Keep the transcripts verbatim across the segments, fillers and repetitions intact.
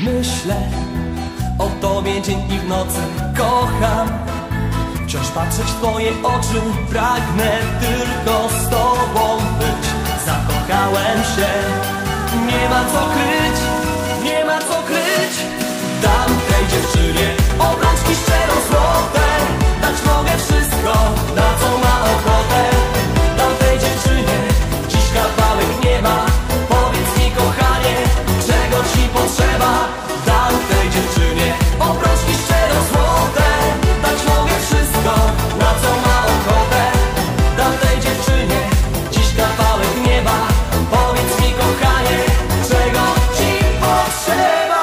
Myślę o tobie dzień i w nocy, kocham wciąż patrzeć w twoje oczy, pragnę tylko z tobą być. Zakochałem się, nie ma co kryć, nie ma co kryć. Dam tej dziewczynie obrączki szczero złote, dać mogę wszystko, na co ma ochotę. Dam tej dziewczynie dziś kawałek nieba, powiedz mi kochanie, czego ci potrzeba. Dam tej dziewczynie obrączki szczero złote, dać mogę wszystko, na co ma ochotę. Dam tej dziewczynie dziś kawałek nieba, powiedz mi kochanie, czego ci potrzeba.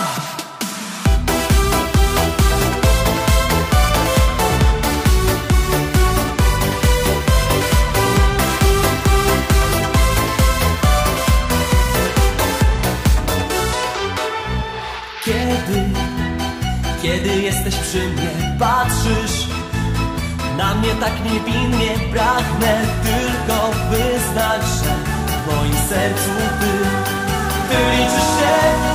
Kiedy, kiedy jesteś przy mnie, patrzysz na mnie tak niewinnie, pragnę tylko wyznać, że w moim sercu ty, ty liczysz się.